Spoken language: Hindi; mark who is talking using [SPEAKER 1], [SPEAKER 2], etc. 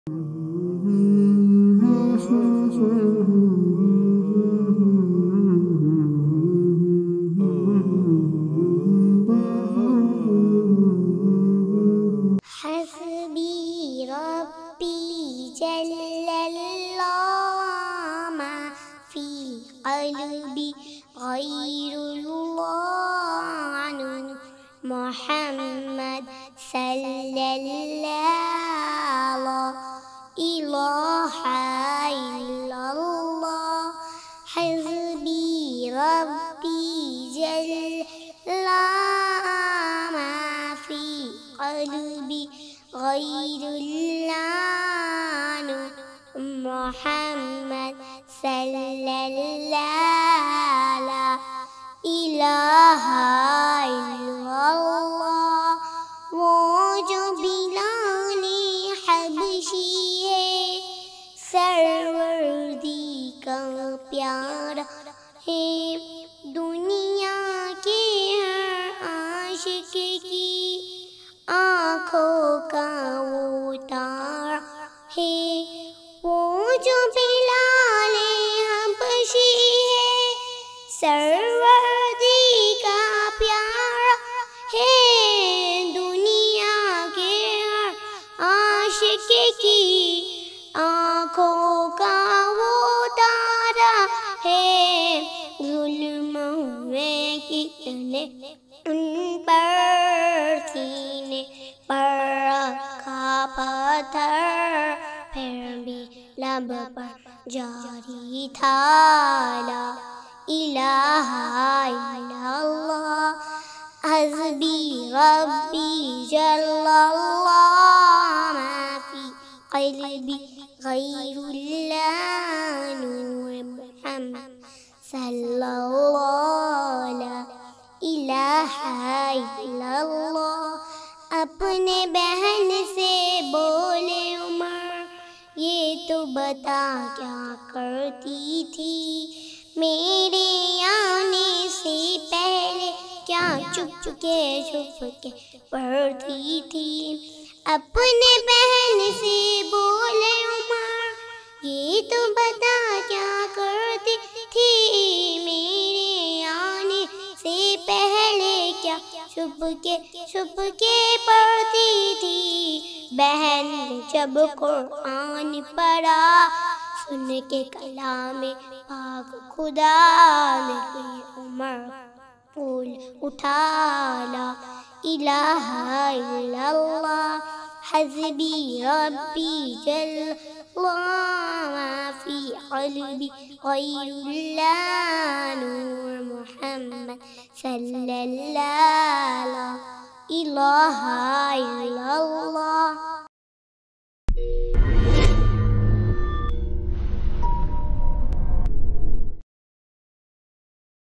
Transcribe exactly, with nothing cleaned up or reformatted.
[SPEAKER 1] حسبي ربي جل الله ما في قلبي غير الله عنه محمد صلى الله لا إله إلا الله حسبي ربي جل الله ما في قلبي غير الله محمد صلى الله لا إله إلا الله वो जो बिलाले हबशी है सरवर्दी का प्यारा है दुनिया के हर आशिक की आँखों का वो तारा है वो जो बिलाले हबशी है सरवर्दी का प्यारा है दुनिया के हर आशिक की आँखों का वो तारा है जुल्म हुए कितने उन पर सीने पर रखा पत्थर फिर भी लब पर जारी था ला इलाहा इल्लल्लाह हस्बी रब्बी जल्लल्लाह मा फी क़ल्बी गैरुल्लाह नूर मुहम्मद सल्लल्लाहु ला इलाहा इल्लल्लाह अपने बहन से बोले उमर ये तो बता क्या करती थी मेरे आने से पहले क्या चुप के छुप के पढ़ती थी अपने बहन से बोले उमर ये तो बता क्या करती थी मेरे आने से पहले क्या छुप के छुप के पढ़ती थी बहन जब कुरान पढ़ा सुन के कलाम पाक खुदा ने उमर फूल उठा ला इलाहा इल्लल्लाह हस्बी रब्बी जल्लल्लाह मा फी क़ल्बी गैरुल्लाह नूर मुहम्मद सल्लल्लाहु ला इलाहा